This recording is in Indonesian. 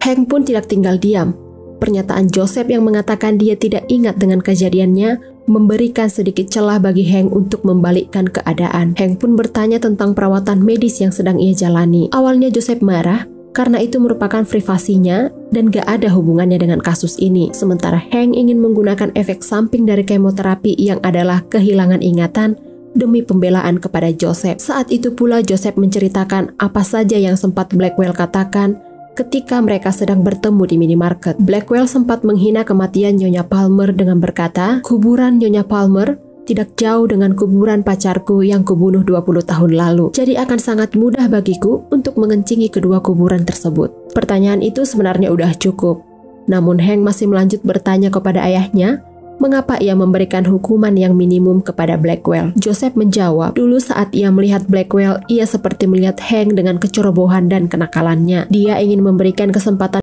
Hank pun tidak tinggal diam. Pernyataan Joseph yang mengatakan dia tidak ingat dengan kejadiannya memberikan sedikit celah bagi Hank untuk membalikkan keadaan. Hank pun bertanya tentang perawatan medis yang sedang ia jalani. Awalnya Joseph marah karena itu merupakan privasinya dan gak ada hubungannya dengan kasus ini. Sementara Hank ingin menggunakan efek samping dari kemoterapi yang adalah kehilangan ingatan demi pembelaan kepada Joseph. Saat itu pula Joseph menceritakan apa saja yang sempat Blackwell katakan ketika mereka sedang bertemu di minimarket. Blackwell sempat menghina kematian Nyonya Palmer dengan berkata, "Kuburan Nyonya Palmer tidak jauh dengan kuburan pacarku yang kubunuh 20 tahun lalu. Jadi akan sangat mudah bagiku untuk mengencingi kedua kuburan tersebut." Pertanyaan itu sebenarnya udah cukup. Namun Hank masih melanjut bertanya kepada ayahnya, mengapa ia memberikan hukuman yang minimum kepada Blackwell. Joseph menjawab, dulu saat ia melihat Blackwell, ia seperti melihat Hank dengan kecerobohan dan kenakalannya. Dia ingin memberikan kesempatan